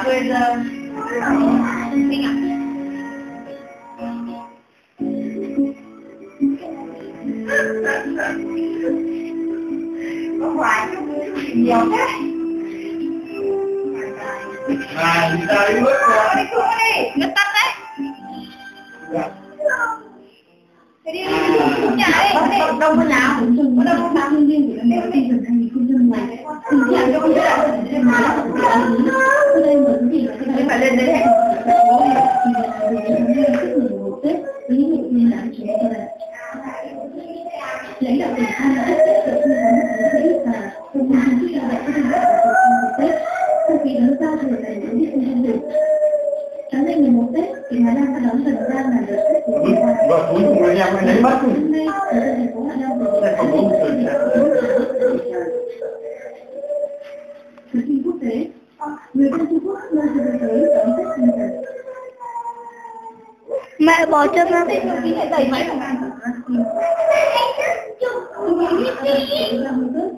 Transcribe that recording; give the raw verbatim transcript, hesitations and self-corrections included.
người sinh ạ. Có hoài nhiều thế. À, người ta đi mất rồi. Đi xuống đi, nó tắt đấy. Thế đi đi nhà đấy. Đâu có nhà, có đâu có bao nhiêu của em có tinh thần hai nghìn không trăm mười. Tình trạng cho con biết là em nói là ở đây mà cái gì là phải lên đấy. Một Tết với những người nguyên đán chúng tôi là lãnh đạo tỉnh An đã tiếp tục tư vấn và công nhân chức cho đại các đơn vị của Tết sau khi đón giao thừa ngày bốn mươi tháng tư. Sáng nay mười một Tết, tỉnh Hà Nam đã đón gần ra là đợt Tết của Việt Nam. Và cuối cùng anh em mới lấy mất. Hôm nay, ở thành phố Hà Nam vừa Đây còn bốn người trẻ. Thực thi quốc tế, người dân Trung Quốc nơi trên thế giới đón Tết sinh nhật. Mẹ bỏ chân ra. Cái này dày máy không?